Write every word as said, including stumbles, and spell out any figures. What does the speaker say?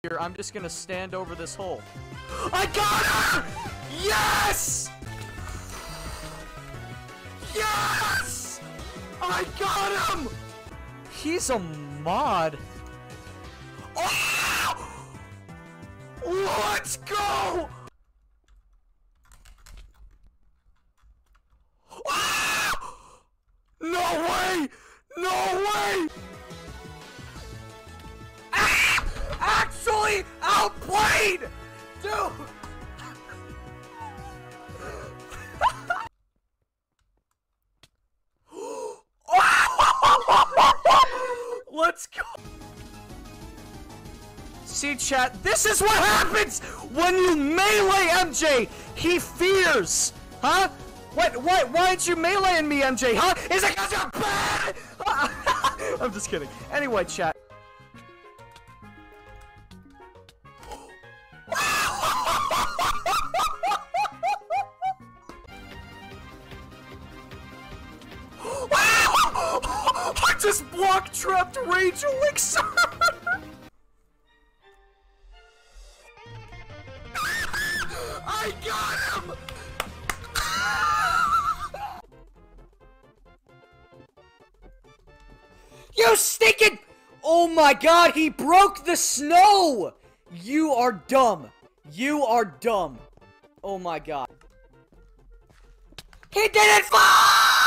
here, I'm just gonna stand over this hole. I got her! Yes! Yes! I got him! He's a mod. Oh! Let's go! Oh! No way! No way! Ah! Actually outplayed! Dude! Let's go! See, chat, this is what happens when you melee M J! He fears! Huh? What, what, why aren't you meleeing me, M J, huh? Is it because you're bad? I'm just kidding. Anyway, chat. I just block trapped Rage Elixir! I got him! You stinking! Oh my god, he broke the snow! You are dumb. You are dumb. Oh my god. He didn't fall!